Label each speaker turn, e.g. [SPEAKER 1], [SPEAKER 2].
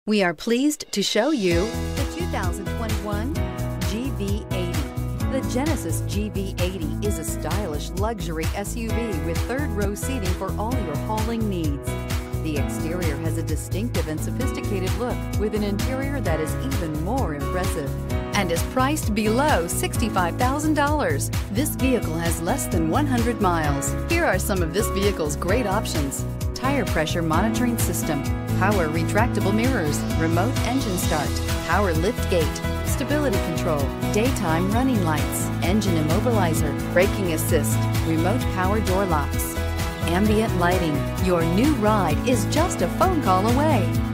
[SPEAKER 1] We are pleased to show you the 2021 GV80. The Genesis GV80 is a stylish luxury SUV with third-row seating for all your hauling needs. The exterior has a distinctive and sophisticated look with an interior that is even more impressive and is priced below $65,000. This vehicle has less than 100 miles. Here are some of this vehicle's great options: tire pressure monitoring system, power retractable mirrors, remote engine start, power lift gate, stability control, daytime running lights, engine immobilizer, braking assist, remote power door locks, ambient lighting. Your new ride is just a phone call away.